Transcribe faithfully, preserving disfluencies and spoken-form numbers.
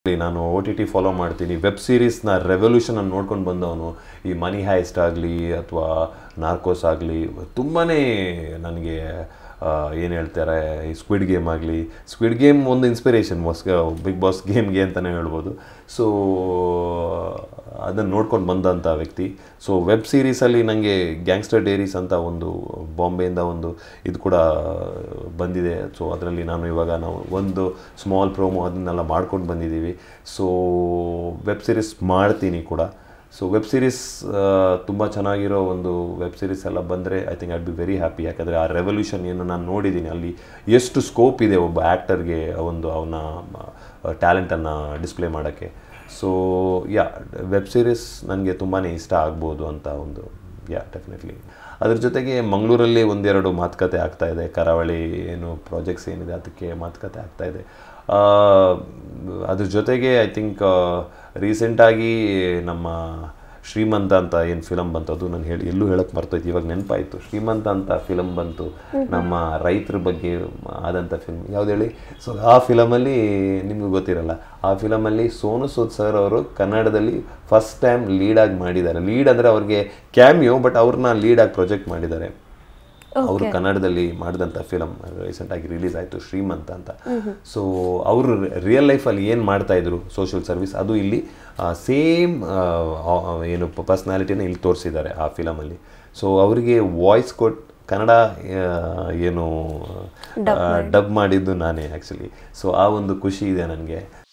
ನಾನು O T T follow ಮಾಡ್ತೀನಿ. Web ಸೀರೀಸ್ನ ರೆವಲ್ಯೂಷನ್ ಅನ್ನು ನೋಡ್ಕೊಂಡು ಬಂದವನು. ಈ ಮನಿ ಹೈಸ್ಟ್ ಆಗಲಿ ಅಥವಾ ನಾರ್ಕೋಸ್ ಆಗಲಿ ತುಂಬಾ ನನಗೆ ಏನು ಹೇಳ್ತಾರೆ, ಈ ಸ್ಕ್ವಿಡ್ ಗೇಮ್ ಆಗಲಿ, ಸ್ಕ್ವಿಡ್ ಗೇಮ್ ಒಂದು ಇನ್ಸ್ಪಿರೇಷನ್ ಬಾಸ್ ಬಿಗ್ ಬಾಸ್ ಗೇಮ್ಗೆ ಅಂತಲೇ ಹೇಳ್ಬೋದು. ಸೊ ಅದನ್ನು ನೋಡ್ಕೊಂಡು ಬಂದಂಥ ವ್ಯಕ್ತಿ. ಸೊ ವೆಬ್ ಸೀರೀಸಲ್ಲಿ ನನಗೆ ಗ್ಯಾಂಗ್ಸ್ಟರ್ ಡೇರೀಸ್ ಅಂತ ಒಂದು ಬಾಂಬೆಯಿಂದ ಒಂದು ಇದು ಕೂಡ ಬಂದಿದೆ. ಸೊ ಅದರಲ್ಲಿ ನಾನು ಇವಾಗ ನಾವು ಒಂದು ಸ್ಮಾಲ್ ಪ್ರೋಮೋ ಅದನ್ನೆಲ್ಲ ಮಾಡ್ಕೊಂಡು ಬಂದಿದ್ದೀವಿ. ಸೊ ವೆಬ್ ಸೀರೀಸ್ ಮಾಡ್ತೀನಿ ಕೂಡ. ಸೊ ವೆಬ್ ಸೀರೀಸ್ ತುಂಬ ಚೆನ್ನಾಗಿರೋ ಒಂದು ವೆಬ್ ಸೀರೀಸ್ ಎಲ್ಲ ಬಂದರೆ I think I'd be very happy. ಯಾಕಂದರೆ ಆ ರೆವಲ್ಯೂಷನ್ ಏನು ನಾನು ನೋಡಿದ್ದೀನಿ, ಅಲ್ಲಿ ಎಷ್ಟು ಸ್ಕೋಪ್ ಇದೆ ಒಬ್ಬ ಆ್ಯಕ್ಟರ್ಗೆ ಒಂದು ಅವನ ಟ್ಯಾಲೆಂಟನ್ನು ಡಿಸ್ಪ್ಲೇ ಮಾಡೋಕ್ಕೆ. ಸೊ ಯಾ ವೆಬ್ ಸೀರೀಸ್ ನನಗೆ ತುಂಬಾ ಇಷ್ಟ ಆಗ್ಬೋದು ಅಂತ ಒಂದು ಯಾ ಡೆಫಿನೆಟ್ಲಿ. ಅದ್ರ ಜೊತೆಗೆ ಮಂಗಳೂರಲ್ಲಿ ಒಂದೆರಡು ಮಾತುಕತೆ ಆಗ್ತಾಯಿದೆ. ಕರಾವಳಿ ಏನು ಪ್ರಾಜೆಕ್ಟ್ಸ್ ಏನಿದೆ ಅದಕ್ಕೆ ಮಾತುಕತೆ ಆಗ್ತಾಯಿದೆ. ಅದ್ರ ಜೊತೆಗೆ ಐ ಥಿಂಕ್ ರೀಸೆಂಟಾಗಿ ನಮ್ಮ ಶ್ರೀಮಂತ ಅಂತ ಏನು ಫಿಲಮ್ ಬಂತು, ಅದು ನಾನು ಹೇಳಿ ಎಲ್ಲೂ ಹೇಳಕ್ಕೆ ಮರ್ತೋಯ್ತು, ಇವಾಗ ನೆನಪಾಯಿತು. ಶ್ರೀಮಂತ ಅಂತ ಫಿಲಮ್ ಬಂತು, ನಮ್ಮ ರೈತರ ಬಗ್ಗೆ ಆದಂಥ ಫಿಲ್ಮ್ ಯಾವ್ದು ಹೇಳಿ. ಸೊ ಆ ಫಿಲಮಲ್ಲಿ ನಿಮಗೂ ಗೊತ್ತಿರಲ್ಲ, ಆ ಫಿಲಮಲ್ಲಿ ಸೋನು ಸೂದ್ ಸರ್ ಅವರು ಕನ್ನಡದಲ್ಲಿ ಫಸ್ಟ್ ಟೈಮ್ ಲೀಡಾಗಿ ಮಾಡಿದ್ದಾರೆ. ಲೀಡ್ ಅಂದರೆ ಅವ್ರಿಗೆ ಕ್ಯಾಮಿಯೋ, ಬಟ್ ಅವ್ರನ್ನ ಲೀಡಾಗಿ ಪ್ರೊಜೆಕ್ಟ್ ಮಾಡಿದ್ದಾರೆ. ಅವರು ಕನ್ನಡದಲ್ಲಿ ಮಾಡಿದಂಥ ಫಿಲಮ್ ರೀಸೆಂಟಾಗಿ ರಿಲೀಸ್ ಆಯಿತು, ಶ್ರೀಮಂತ ಅಂತ. ಸೊ ಅವರು ರಿಯಲ್ ಲೈಫಲ್ಲಿ ಏನು ಮಾಡ್ತಾಯಿದ್ರು ಸೋಷಿಯಲ್ ಸರ್ವಿಸ್, ಅದು ಇಲ್ಲಿ ಸೇಮ್ ಏನು ಪರ್ಸ್ನಾಲಿಟಿನ ಇಲ್ಲಿ ತೋರಿಸಿದ್ದಾರೆ ಆ ಫಿಲಮಲ್ಲಿ. ಸೊ ಅವರಿಗೆ ವಾಯ್ಸ್ ಕೊಟ್ಟು ಕನ್ನಡ ಏನು ಡಬ್ ಮಾಡಿದ್ದು ನಾನೇ ಆ್ಯಕ್ಚುಲಿ. ಸೊ ಆ ಒಂದು ಖುಷಿ ಇದೆ ನನಗೆ.